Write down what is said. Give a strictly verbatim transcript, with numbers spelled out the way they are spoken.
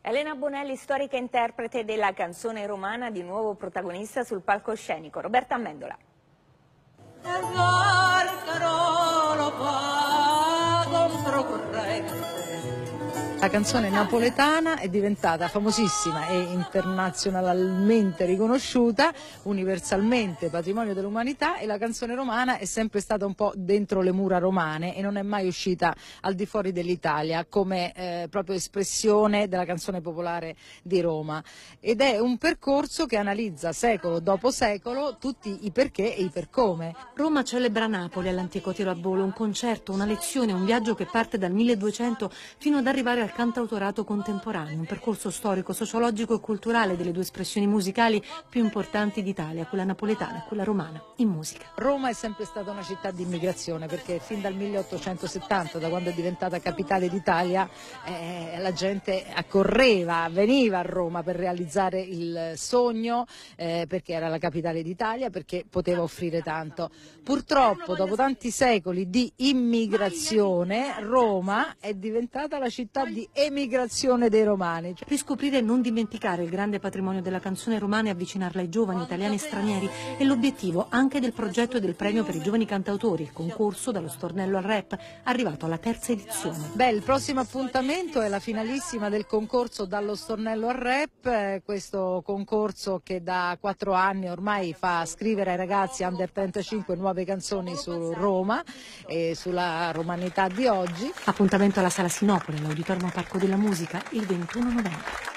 Elena Bonelli, storica interprete della canzone romana, di nuovo protagonista sul palcoscenico. Roberta Amendola. La canzone napoletana è diventata famosissima e internazionalmente riconosciuta, universalmente patrimonio dell'umanità, e la canzone romana è sempre stata un po' dentro le mura romane e non è mai uscita al di fuori dell'Italia come eh, proprio espressione della canzone popolare di Roma, ed è un percorso che analizza secolo dopo secolo tutti i perché e i per come. Roma celebra Napoli all'antico tiro a volo, un concerto, una lezione, un viaggio che parte dal milleduecento fino ad arrivare al cantautorato contemporaneo, un percorso storico, sociologico e culturale delle due espressioni musicali più importanti d'Italia, quella napoletana e quella romana, in musica. Roma è sempre stata una città di immigrazione, perché fin dal milleottocentosettanta, da quando è diventata capitale d'Italia, eh, la gente accorreva, veniva a Roma per realizzare il sogno, eh, perché era la capitale d'Italia, perché poteva offrire tanto. Purtroppo, dopo tanti secoli di immigrazione, Roma è diventata la città di emigrazione dei romani. Riscoprire e non dimenticare il grande patrimonio della canzone romana e avvicinarla ai giovani italiani e stranieri è l'obiettivo anche del progetto del premio per i giovani cantautori, il concorso dallo stornello al rap, arrivato alla terza edizione. Beh, il prossimo appuntamento è la finalissima del concorso dallo stornello al rap, eh, questo concorso che da quattro anni ormai fa scrivere ai ragazzi under trentacinque nuove canzoni su Roma e sulla romanità di oggi. Appuntamento alla Sala Sinopoli, all'Auditorium Parco della Musica, il ventuno novembre.